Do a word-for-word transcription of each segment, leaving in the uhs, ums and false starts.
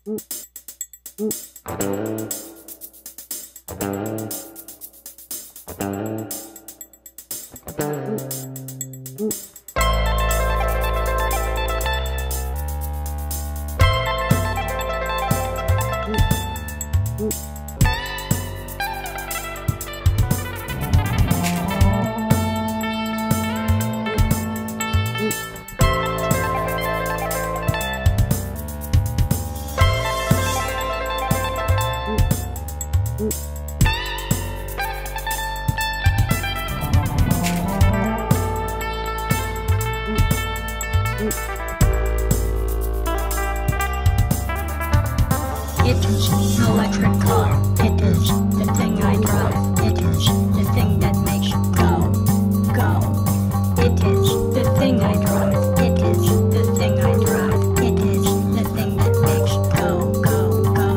It is an electric car. It is the thing I drive. It is the thing that makes go, go. It is the thing I drive. It is the thing I drive. It is the thing that makes go, go, go.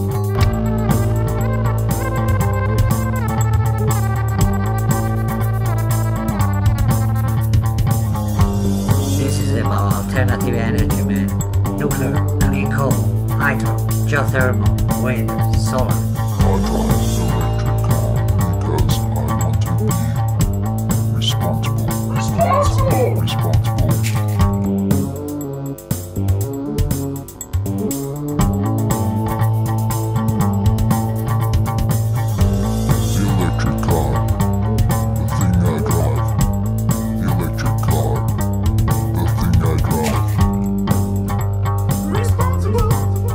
This is about alternative energy, man. Nuclear, clean coal, hydro, geothermal, wind, solar. I drive an electric car because I want to be responsible. Responsible! Responsible. The electric car, the thing I drive. The electric car, the thing I drive. Responsible.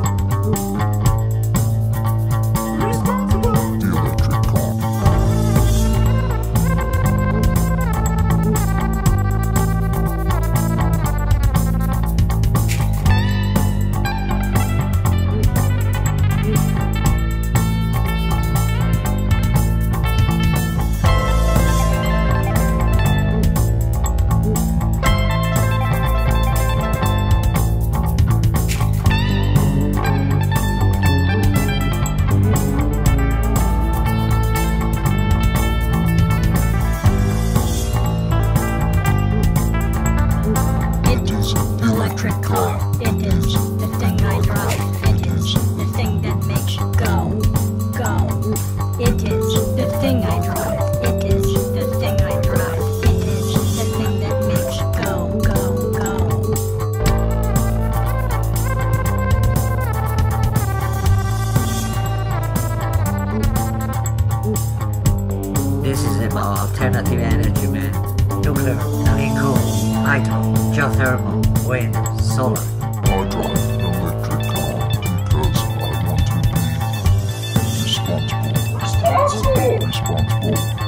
Responsible. The electric car. It is an electric car. It is the thing I drive. It is the thing that makes go, go. It is the thing I drive. It is the thing I drive. It is the thing that makes go, go, go. This is about alternative energy, man. Nuclear, clean coal, hydro, geothermal, wind, solar. I drive an electric car because I want to be responsible. Responsible. Responsible.